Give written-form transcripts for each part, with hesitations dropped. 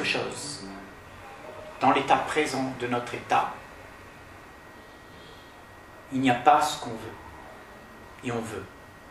chose, dans l'état présent de notre état, il n'y a pas ce qu'on veut. Et on veut.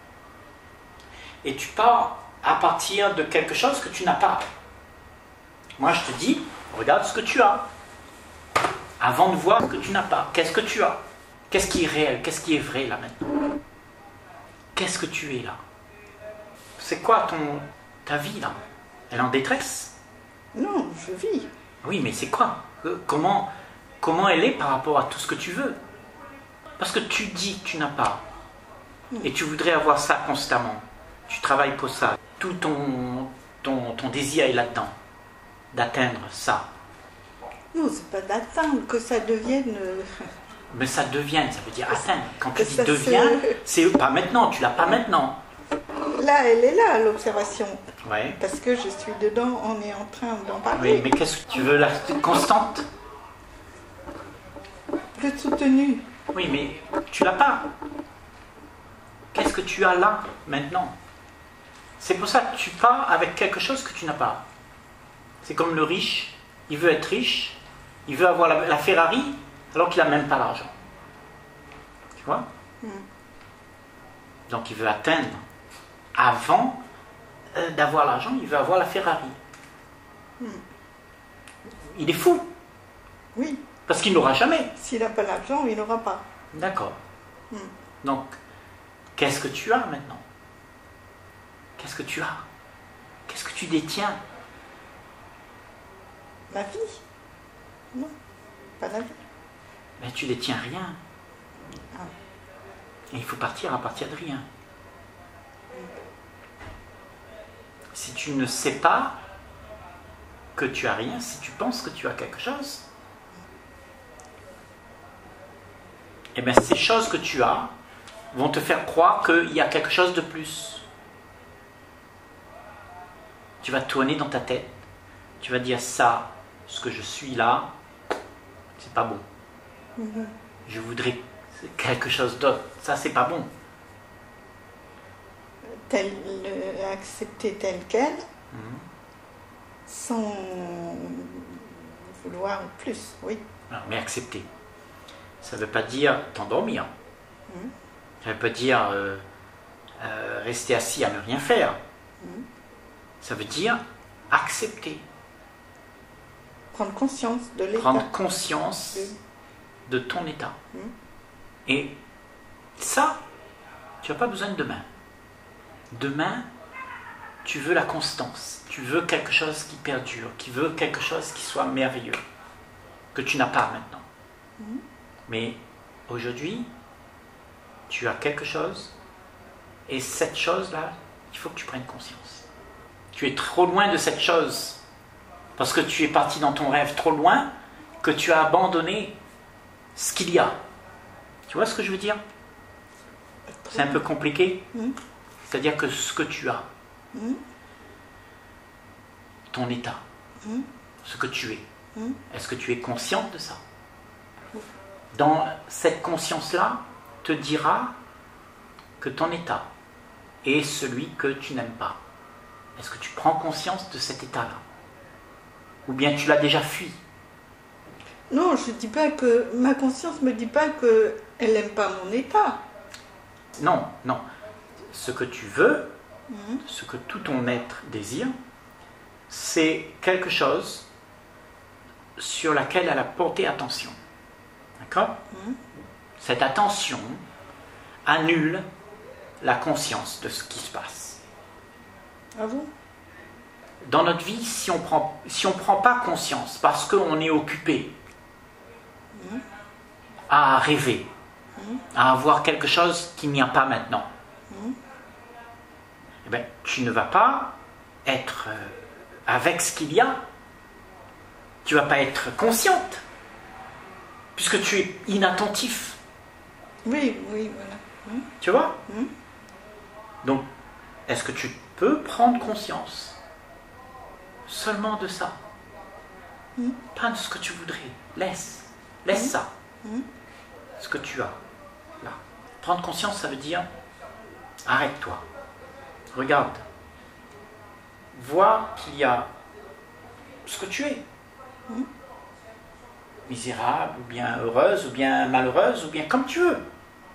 Et tu pars à partir de quelque chose que tu n'as pas. Moi, je te dis, regarde ce que tu as. Avant de voir ce que tu n'as pas. Qu'est-ce que tu as? Qu'est-ce qui est réel? Qu'est-ce qui est vrai là maintenant? Qu'est-ce que tu es là? C'est quoi ta vie là? Elle est en détresse? Non, je vis. Oui, mais c'est quoi? Comment elle est par rapport à tout ce que tu veux? Parce que tu dis que tu n'as pas. Et tu voudrais avoir ça constamment. Tu travailles pour ça. Tout ton désir est là-dedans. D'atteindre ça. Non, c'est pas d'atteindre, que ça devienne... Mais ça devient, ça veut dire atteindre. Quand tu dis ça devient, c'est pas maintenant, tu l'as pas maintenant. Là, elle est là, l'observation. Ouais. Parce que je suis dedans, on est en train d'en parler. Oui, mais qu'est-ce que tu veux, la constante? Plus soutenue. Oui, mais tu l'as pas. Qu'est-ce que tu as là, maintenant? C'est pour ça que tu pars avec quelque chose que tu n'as pas. C'est comme le riche, il veut être riche, il veut avoir la Ferrari, alors qu'il n'a même pas l'argent. Tu vois? Donc il veut atteindre, avant d'avoir l'argent, il veut avoir la Ferrari. Il est fou. Oui. Parce qu'il n'aura jamais. S'il n'a pas l'argent, il n'aura pas. D'accord. Donc, qu'est-ce que tu as maintenant? Qu'est-ce que tu as? Qu'est-ce que tu détiens? La vie. Non, pas la vie. Mais tu détiens rien. Et il faut partir à partir de rien. Si tu ne sais pas que tu as rien, si tu penses que tu as quelque chose, eh bien ces choses que tu as vont te faire croire qu'il y a quelque chose de plus. Tu vas tourner dans ta tête, tu vas dire ça, ce que je suis là, c'est pas bon. Je voudrais quelque chose d'autre, ça c'est pas bon. Accepter telle qu'elle, sans vouloir plus, oui. Non, mais accepter, ça ne veut pas dire t'endormir. Ça ne veut pas dire rester assis à ne rien faire. Ça veut dire accepter. Prendre conscience de l'état. Prendre conscience de ton état. Et ça, tu n'as pas besoin de demain. Demain, tu veux la constance. Tu veux quelque chose qui perdure. Tu veux quelque chose qui soit merveilleux. Que tu n'as pas maintenant. Mais aujourd'hui, tu as quelque chose. Et cette chose-là, il faut que tu prennes conscience. Tu es trop loin de cette chose. Parce que tu es parti dans ton rêve trop loin, que tu as abandonné ce qu'il y a. Tu vois ce que je veux dire? C'est un peu compliqué. C'est-à-dire que ce que tu as, ton état, ce que tu es, est-ce que tu es consciente de ça? Dans cette conscience-là, te dira que ton état est celui que tu n'aimes pas. Est-ce que tu prends conscience de cet état-là? Ou bien tu l'as déjà fui? Non, je dis pas que... Ma conscience me dit pas qu'elle n'aime pas mon état. Non, non. Ce que tu veux, ce que tout ton être désire, c'est quelque chose sur laquelle elle a porté attention. D'accord? Cette attention annule la conscience de ce qui se passe. Ah bon? Dans notre vie, si on prend pas conscience, parce qu'on est occupé à rêver, à avoir quelque chose qu'il n'y a pas maintenant, eh bien, tu ne vas pas être avec ce qu'il y a. Tu ne vas pas être consciente, puisque tu es inattentif. Oui, oui, voilà. Tu vois? Donc, est-ce que tu peux prendre conscience seulement de ça? Pas de ce que tu voudrais. Laisse ça. Ce que tu as là. Prendre conscience, ça veut dire arrête-toi. Regarde. Vois qu'il y a ce que tu es. Misérable, ou bien heureuse, ou bien malheureuse, ou bien comme tu veux.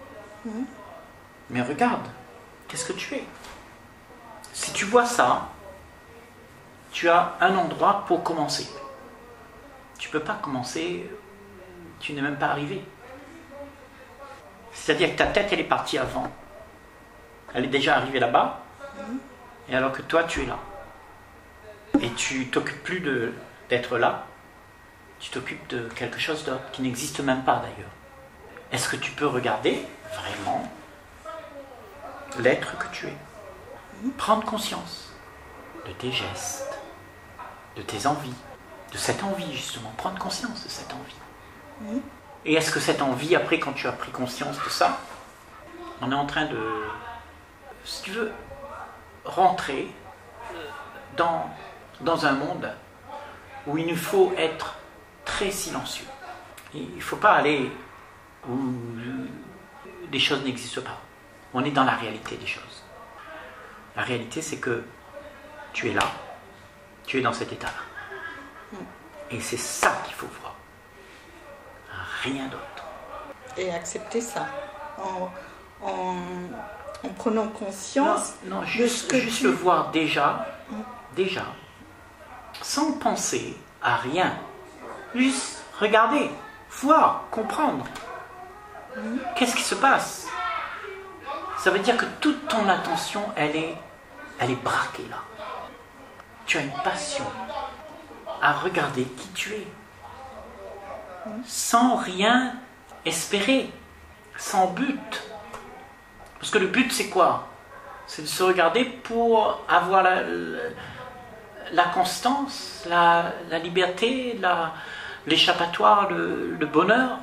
Mais regarde, qu'est-ce que tu es? Si tu vois ça, tu as un endroit pour commencer. Tu ne peux pas commencer, tu n'es même pas arrivé. C'est-à-dire que ta tête, elle est partie avant. Elle est déjà arrivée là-bas, et alors que toi, tu es là. Et tu t'occupes plus d'être là, tu t'occupes de quelque chose d'autre, qui n'existe même pas d'ailleurs. Est-ce que tu peux regarder vraiment l'être que tu es? Prendre conscience de tes gestes, de tes envies, de cette envie justement, prendre conscience de cette envie. Et est-ce que cette envie, après quand tu as pris conscience de ça, on est en train de, si tu veux, rentrer dans un monde où il nous faut être très silencieux. Il ne faut pas aller où des choses n'existent pas. On est dans la réalité des choses. La réalité, c'est que tu es là, tu es dans cet état-là. Et c'est ça qu'il faut voir. Rien d'autre. Et accepter ça. En prenant conscience non, juste le voir déjà, sans penser à rien. Juste regarder, voir, comprendre. Qu'est-ce qui se passe? Ça veut dire que toute ton attention, elle est braquée là. Tu as une passion à regarder qui tu es. Sans rien espérer, sans but. Parce que le but, c'est quoi? C'est de se regarder pour avoir la constance, la liberté, l'échappatoire, le bonheur.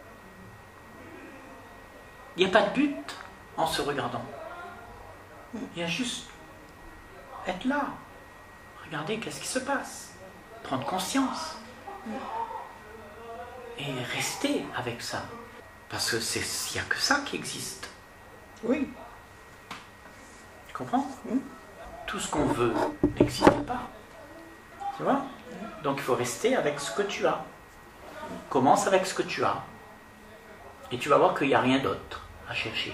Il n'y a pas de but en se regardant. Il y a juste être là. Regardez qu'est-ce qui se passe. Prendre conscience. Et rester avec ça. Parce que il n'y a que ça qui existe. Oui. Tu comprends? Tout ce qu'on veut n'existe pas. Tu vois? Donc il faut rester avec ce que tu as. Commence avec ce que tu as. Et tu vas voir qu'il n'y a rien d'autre à chercher.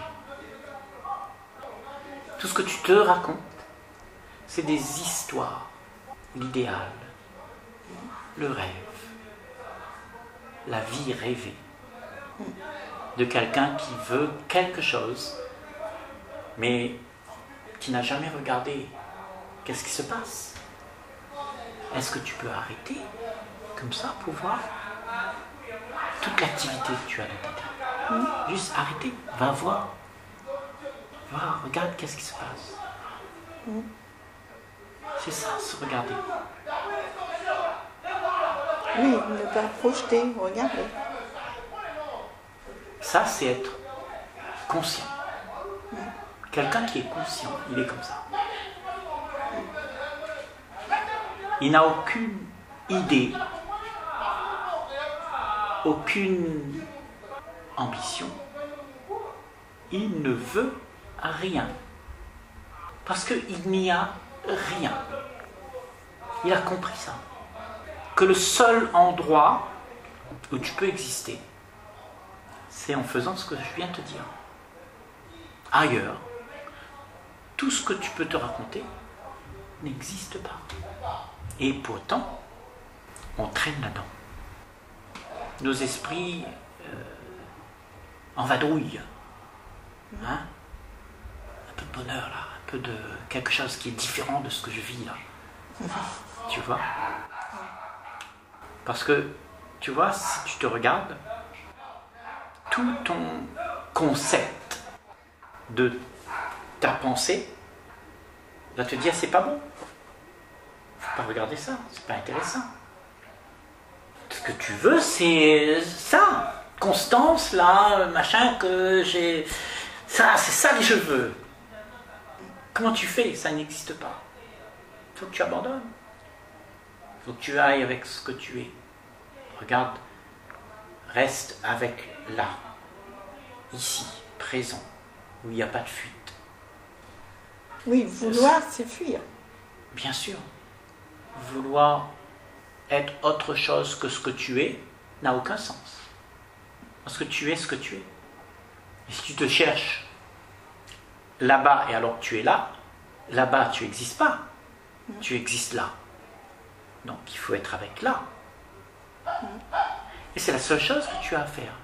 Tout ce que tu te racontes, c'est des histoires. L'idéal, le rêve, la vie rêvée de quelqu'un qui veut quelque chose, mais qui n'a jamais regardé qu'est-ce qui se passe. Est-ce que tu peux arrêter comme ça pour voir toute l'activité que tu as dans ta tête? Juste arrêter, va voir. Va, regarde qu'est-ce qui se passe. C'est ça, se regarder. Oui, ne pas projeter, regarder. Ça, c'est être conscient. Quelqu'un qui est conscient, il est comme ça. Il n'a aucune idée, aucune ambition. Il ne veut rien. Parce qu'il n'y a rien. Il a compris ça. Que le seul endroit où tu peux exister, c'est en faisant ce que je viens de te dire. Ailleurs, tout ce que tu peux te raconter n'existe pas. Et pourtant, on traîne là-dedans. Nos esprits en vadrouillent. Hein? Un peu de bonheur là, un peu de quelque chose qui est différent de ce que je vis là. Tu vois? Parce que, tu vois, si tu te regardes, tout ton concept de ta pensée va te dire c'est pas bon. Faut pas regarder ça, c'est pas intéressant. Ce que tu veux, c'est ça. Constance, là, machin, que j'ai. Ça, c'est ça que je veux. Comment tu fais? Ça n'existe pas. Il faut que tu abandonnes. Il faut que tu ailles avec ce que tu es. Regarde, reste avec là, ici, présent, où il n'y a pas de fuite. Oui, vouloir, c'est fuir. Bien sûr. Vouloir être autre chose que ce que tu es n'a aucun sens. Parce que tu es ce que tu es. Et si tu te cherches là-bas et alors tu es là, là-bas tu n'existes pas. Tu existes là. Donc il faut être avec là. Et c'est la seule chose que tu as à faire.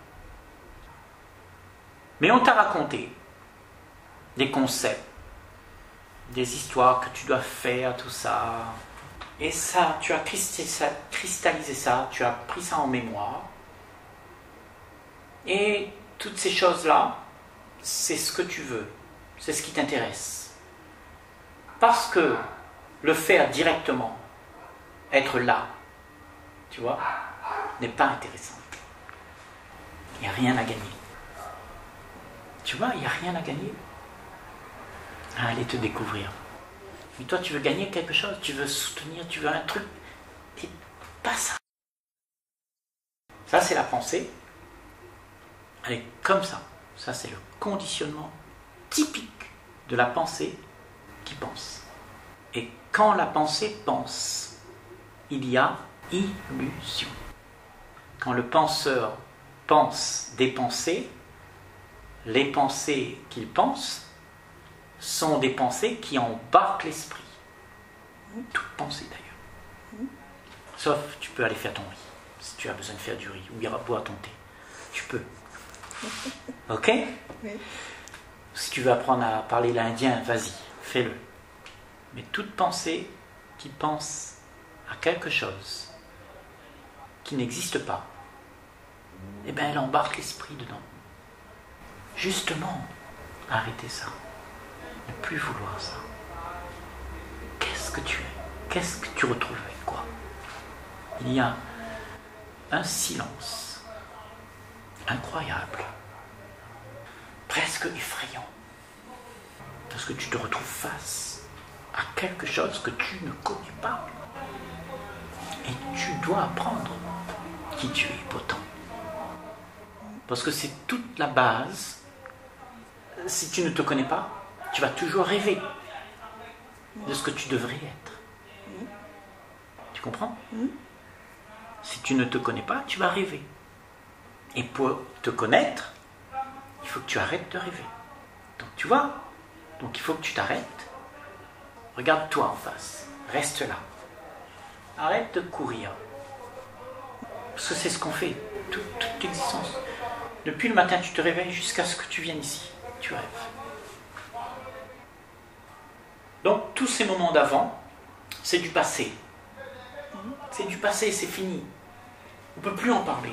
Mais on t'a raconté des concepts, des histoires que tu dois faire, tout ça. Et ça, tu as cristallisé ça, tu as pris ça en mémoire. Et toutes ces choses-là, c'est ce que tu veux, c'est ce qui t'intéresse. Parce que le faire directement, être là, tu vois, n'est pas intéressant. Il n'y a rien à gagner. Tu vois, il n'y a rien à gagner. À aller te découvrir. Mais toi, tu veux gagner quelque chose, tu veux soutenir, tu veux un truc. Et pas ça. Ça, c'est la pensée. Elle est comme ça. Ça, c'est le conditionnement typique de la pensée qui pense. Et quand la pensée pense, il y a illusion. Quand le penseur pense des pensées, les pensées qu'il pense sont des pensées qui embarquent l'esprit. Toute pensée d'ailleurs. Sauf, tu peux aller faire ton riz. Si tu as besoin de faire du riz, ou boire ton thé. Tu peux. Ok? Oui. Si tu veux apprendre à parler l'indien, vas-y, fais-le. Mais toute pensée qui pense à quelque chose qui n'existe pas, eh bien elle embarque l'esprit dedans. Justement, arrêtez ça. Ne plus vouloir ça. Qu'est-ce que tu es? Qu'est-ce que tu retrouves avec quoi? Il y a un silence incroyable, presque effrayant, parce que tu te retrouves face à quelque chose que tu ne connais pas. Et tu dois apprendre qui tu es pourtant. Parce que c'est toute la base. Si tu ne te connais pas, tu vas toujours rêver de ce que tu devrais être. Tu comprends? Si tu ne te connais pas, tu vas rêver. Et pour te connaître, il faut que tu arrêtes de rêver. Donc tu vois? Donc il faut que tu t'arrêtes. Regarde-toi en face. Reste là. Arrête de courir. Parce que c'est ce qu'on fait toute l'existence. Depuis le matin, tu te réveilles jusqu'à ce que tu viennes ici. Tu rêves. Donc tous ces moments d'avant, c'est du passé. C'est du passé, c'est fini. On ne peut plus en parler.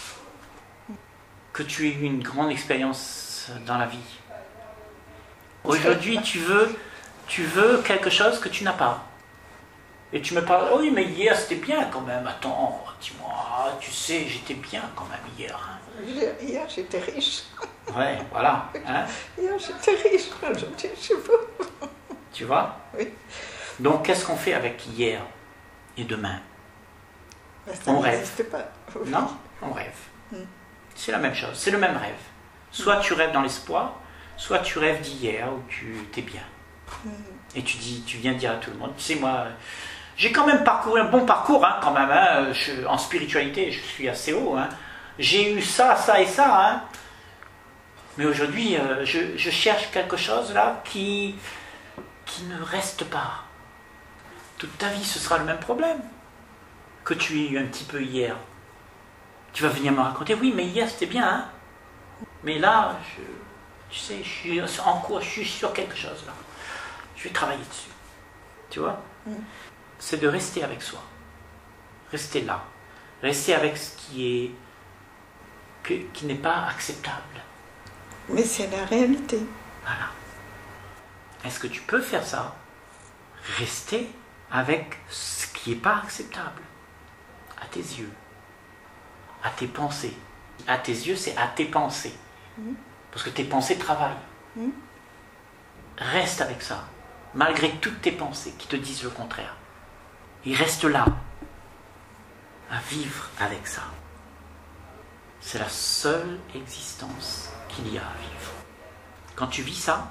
Que tu aies eu une grande expérience dans la vie. Aujourd'hui, tu veux quelque chose que tu n'as pas. Et tu me parles, oh oui, mais hier c'était bien quand même. Attends, dis-moi, tu sais, j'étais bien quand même hier. Hein. Hier j'étais riche. Ouais, voilà. Hein. Hier j'étais riche, aujourd'hui je sais pas. Tu vois? Oui. Donc qu'est-ce qu'on fait avec hier et demain? Ça on rêve. n'existe pas. Oui. Non, on rêve. C'est la même chose, c'est le même rêve. Soit tu rêves dans l'espoir, soit tu rêves d'hier où tu t'es bien. Et tu viens dire à tout le monde, tu sais moi, j'ai quand même parcouru un bon parcours hein, quand même. Hein, en spiritualité, je suis assez haut. Hein. J'ai eu ça, ça et ça. Hein. Mais aujourd'hui, je cherche quelque chose là qui ne reste pas. Toute ta vie, ce sera le même problème que tu aies eu un petit peu hier. Tu vas venir me raconter, oui, mais hier c'était bien. Hein. Mais là, tu sais, je suis en cours, je suis sur quelque chose là. Je vais travailler dessus. Tu vois? C'est de rester avec soi. Rester là. Rester avec ce qui n'est pas acceptable. Mais c'est la réalité. Voilà. Est-ce que tu peux faire ça? Rester avec ce qui n'est pas acceptable. À tes yeux. À tes pensées. À tes yeux, c'est à tes pensées. Parce que tes pensées travaillent. Reste avec ça. Malgré toutes tes pensées qui te disent le contraire. Et reste là. À vivre avec ça. C'est la seule existence qu'il y a à vivre. Quand tu vis ça,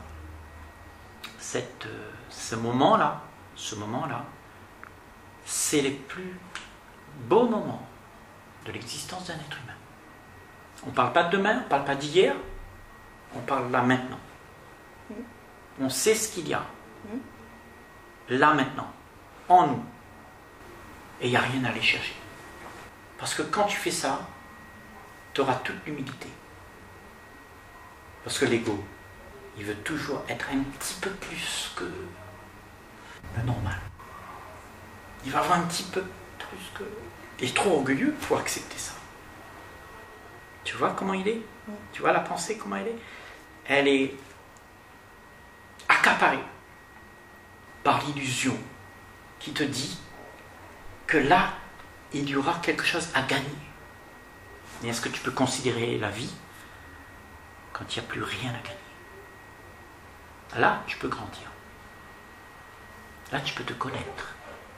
ce moment-là, c'est les plus beau moment de l'existence d'un être humain. On ne parle pas de demain, on ne parle pas d'hier, on parle là maintenant. On sait ce qu'il y a, là maintenant, en nous. Et il n'y a rien à aller chercher. Parce que quand tu fais ça, tu auras toute l'humilité. Parce que l'ego, il veut toujours être un petit peu plus que le normal. Il va avoir un petit peu plus que... Il est trop orgueilleux pour accepter ça. Tu vois comment il est? Tu vois la pensée, comment elle est? Elle est accaparée par l'illusion qui te dit que là, il y aura quelque chose à gagner. Et est-ce que tu peux considérer la vie quand il n'y a plus rien à gagner? Là, tu peux grandir. Là, tu peux te connaître.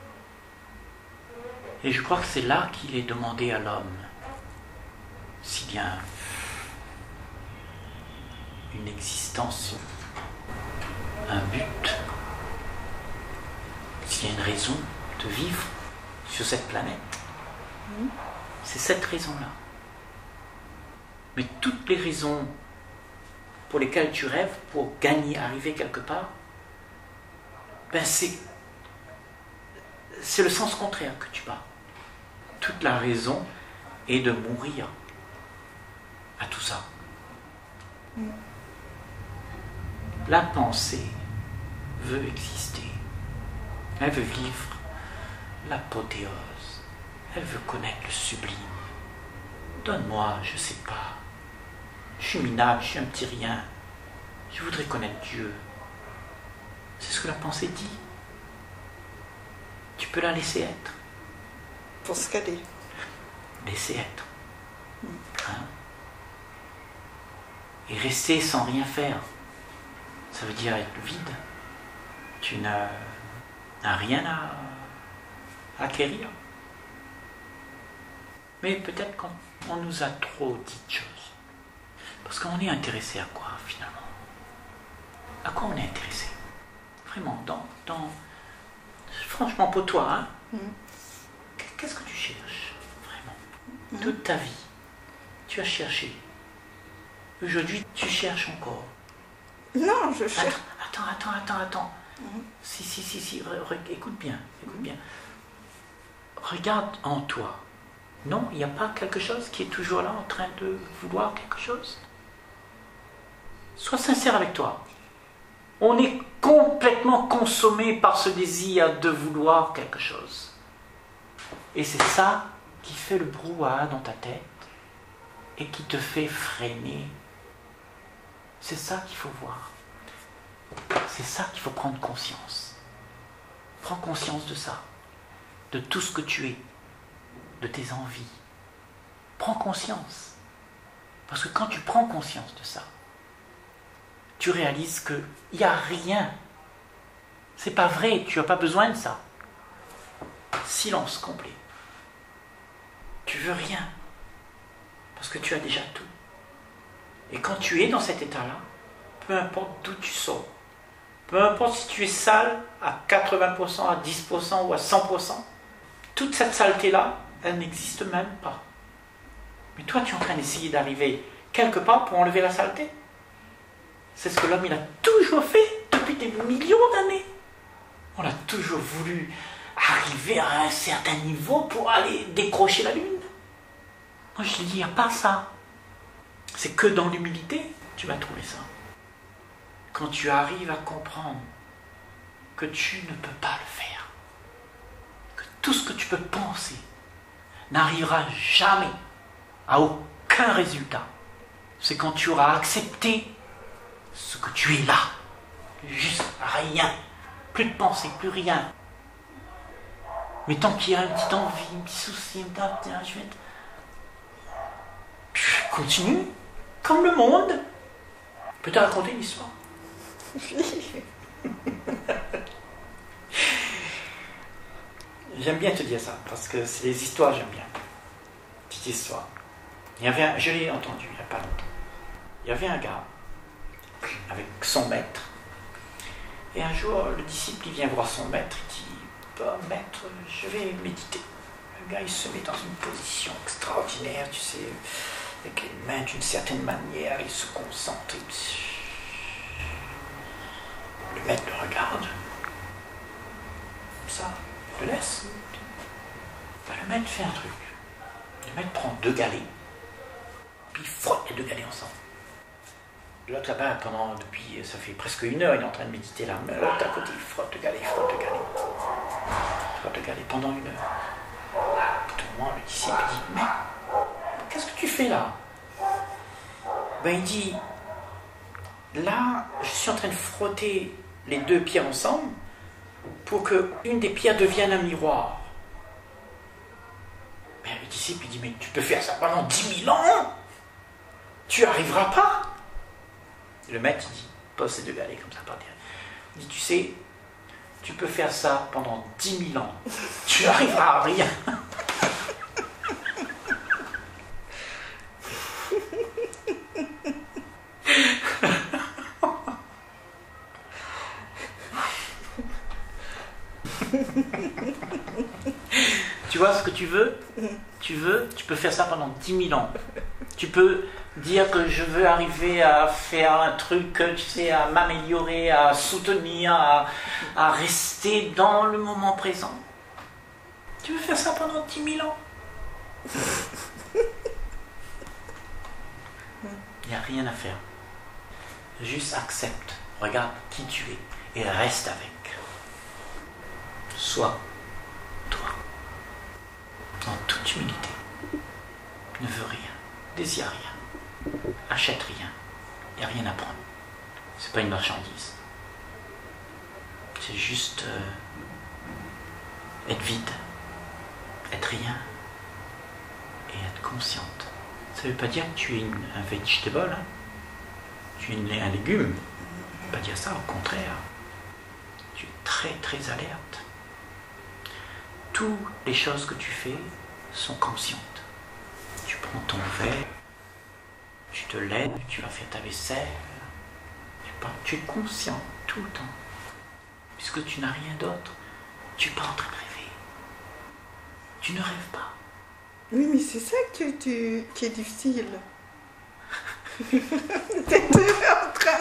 Et je crois que c'est là qu'il est demandé à l'homme s'il y a une existence, un but, s'il y a une raison de vivre sur cette planète. C'est cette raison-là. Mais toutes les raisons pour lesquelles tu rêves, pour gagner, arriver quelque part, ben c'est le sens contraire que tu bats. Toute la raison est de mourir à tout ça. La pensée veut exister. Elle veut vivre l'apothéose. Elle veut connaître le sublime. Donne-moi, je ne sais pas. Je suis minable, je suis un petit rien. Je voudrais connaître Dieu. C'est ce que la pensée dit. Tu peux la laisser être. Pour ce qu'elle est. Laisser être. Hein? Et rester sans rien faire. Ça veut dire être vide. Tu n'as rien à acquérir. Mais peut-être qu'on nous a trop dit de choses. Parce qu'on est intéressé à quoi finalement? À quoi on est intéressé? Vraiment, franchement pour toi, hein? Qu'est-ce que tu cherches vraiment? Toute ta vie, tu as cherché. Aujourd'hui, tu cherches encore. Non, je cherche. Attends. Si, écoute bien. Regarde en toi. Non, il n'y a pas quelque chose qui est toujours là en train de vouloir quelque chose? Sois sincère avec toi. On est complètement consommé par ce désir de vouloir quelque chose. Et c'est ça qui fait le brouhaha dans ta tête et qui te fait freiner. C'est ça qu'il faut voir. C'est ça qu'il faut prendre conscience. Prends conscience de ça, de tout ce que tu es, de tes envies. Prends conscience. Parce que quand tu prends conscience de ça, tu réalises qu'il n'y a rien. C'est pas vrai, tu n'as pas besoin de ça. Silence complet. Tu veux rien. Parce que tu as déjà tout. Et quand tu es dans cet état-là, peu importe d'où tu sors, peu importe si tu es sale à 80%, à 10% ou à 100%, toute cette saleté-là, elle n'existe même pas. Mais toi, tu es en train d'essayer d'arriver quelque part pour enlever la saleté. C'est ce que l'homme il a toujours fait depuis des millions d'années. On a toujours voulu arriver à un certain niveau pour aller décrocher la lune. Moi je dis, il n'y a pas ça. C'est que dans l'humilité, tu vas trouver ça. Quand tu arrives à comprendre que tu ne peux pas le faire, que tout ce que tu peux penser n'arrivera jamais à aucun résultat, c'est quand tu auras accepté ce que tu es là, juste rien, plus de pensée, plus rien. Mais tant qu'il y a une petite envie, un petit souci, je vais continue, comme le monde. Je peux te raconter une histoire. J'aime bien te dire ça, parce que c'est des histoires, j'aime bien. Petite histoire. Je l'ai entendu il n'y a pas longtemps. Il y avait un gars avec son maître. Et un jour, le disciple il vient voir son maître. Il dit, maître, je vais méditer. Le gars, il se met dans une position extraordinaire, tu sais, avec les mains d'une certaine manière, il se concentre. Le maître le regarde. Comme ça, il le laisse. Le maître fait un truc. Le maître prend 2 galets, puis il frotte les 2 galets ensemble. L'autre là-bas, depuis, ça fait presque 1 heure, il est en train de méditer là. Mais l'autre à côté, il frotte le galet, il frotte le galet. Il frotte le galet pendant 1 heure. Tout le monde, le disciple dit, mais qu'est-ce que tu fais là? Ben il dit, là, je suis en train de frotter les 2 pierres ensemble pour qu'une des pierres devienne un miroir. Ben, le disciple il dit, mais tu peux faire ça pendant 10 000 ans? Tu arriveras pas? Le maître il dit, pose ces 2 galets comme ça par terre. Il dit, tu sais, tu peux faire ça pendant 10 000 ans. Tu n'arriveras à rien. Tu vois ce que tu veux? Tu peux faire ça pendant 10 000 ans. Tu peux dire que je veux arriver à faire un truc, tu sais, à m'améliorer, à soutenir, à rester dans le moment présent. Tu veux faire ça pendant 10 000 ans? Il n'y a rien à faire. Juste accepte, regarde qui tu es et reste avec. Sois toi. En toute humilité. Ne veux rien, désire rien, achète rien, il n'y a rien à prendre. C'est pas une marchandise. C'est juste être vide, être rien et être consciente. Ça ne veut pas dire que tu es un vegetable, hein? Tu es un légume. Ça ne veut pas dire ça, au contraire. Tu es très très alerte. Toutes les choses que tu fais sont conscientes. Tu prends ton verre, tu te lèves, tu vas faire ta vaisselle. Tu es conscient tout le temps. Puisque tu n'as rien d'autre, tu n'es pas en train de rêver. Tu ne rêves pas. Oui, mais c'est ça qui est difficile. T'es toujours en train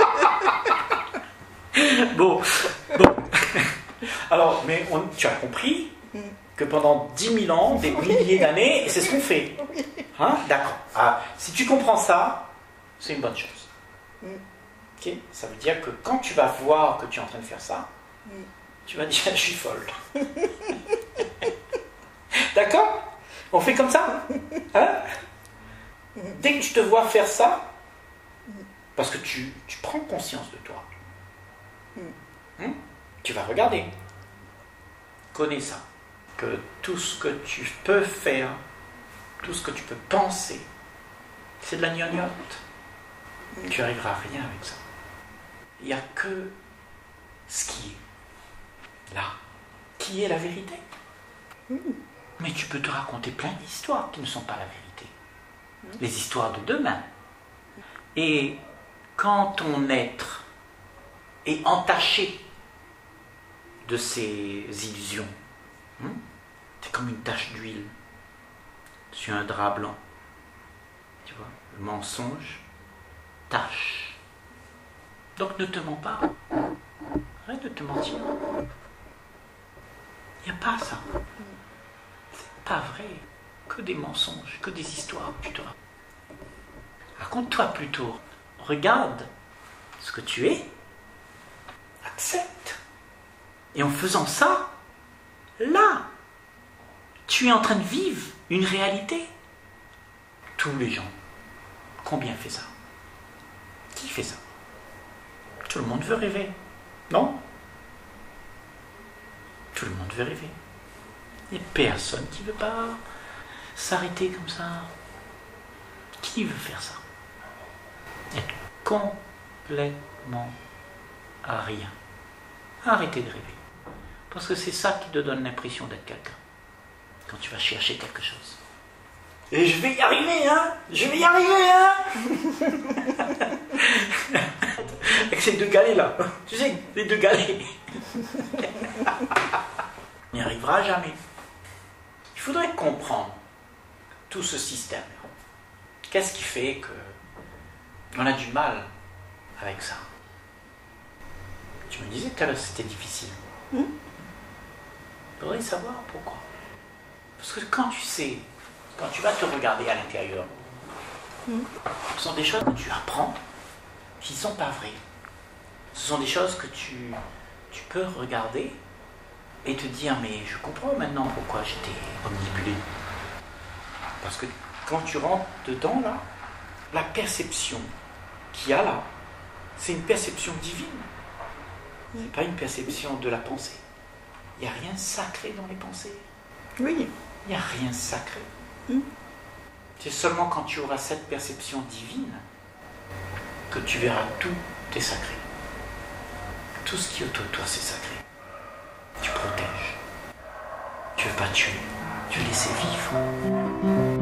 de... Bon. Alors, mais tu as compris que pendant 10 000 ans, des milliers d'années, c'est ce qu'on fait. Hein? D'accord. Ah, si tu comprends ça, c'est une bonne chose. Okay? Ça veut dire que quand tu vas voir que tu es en train de faire ça, tu vas dire, je suis folle. D'accord? On fait comme ça? Hein? Dès que tu te vois faire ça, parce que tu prends conscience de toi, tu vas regarder. Connais ça. Que tout ce que tu peux faire, tout ce que tu peux penser, c'est de la gnognotte. Tu n'arriveras à rien avec ça. Il n'y a que ce qui est là, qui est la vérité. Mais tu peux te raconter plein d'histoires qui ne sont pas la vérité. Les histoires de demain. Et quand ton être est entaché de ces illusions, c'est comme une tache d'huile sur un drap blanc. Tu vois, le mensonge tache. Donc ne te mens pas. Arrête de te mentir. Il n'y a pas ça. C'est pas vrai. Que des mensonges, que des histoires que tu te racontes. Raconte-toi plutôt. Regarde ce que tu es. Accepte. Et en faisant ça, là, tu es en train de vivre une réalité. Tous les gens. Combien fait ça? Qui fait ça? Tout le monde veut rêver. Non? Tout le monde veut rêver. Il n'y a personne qui ne veut pas s'arrêter comme ça. Qui veut faire ça? Être complètement à rien. Arrêtez de rêver. Parce que c'est ça qui te donne l'impression d'être quelqu'un. Quand tu vas chercher quelque chose. Et je vais y arriver, hein! Je vais y arriver, hein! Avec ces 2 galets là. Tu sais, les 2 galets. On n'y arrivera jamais. Il faudrait comprendre tout ce système. Qu'est-ce qui fait qu'on a du mal avec ça? Tu me disais tout à l'heure que c'était difficile. Il faudrait savoir pourquoi. Parce que quand tu sais, quand tu vas te regarder à l'intérieur, ce sont des choses que tu apprends qui ne sont pas vraies. Ce sont des choses que tu peux regarder et te dire, mais je comprends maintenant pourquoi j'étais omnibulé. Parce que quand tu rentres dedans, là, la perception qu'il y a là, c'est une perception divine. Ce n'est pas une perception de la pensée. Il n'y a rien de sacré dans les pensées. Oui. Il n'y a rien de sacré. C'est seulement quand tu auras cette perception divine que tu verras tout est sacré. Tout ce qui est autour de toi, c'est sacré. Tu protèges. Tu ne veux pas tuer. Tu veux laisser vivre.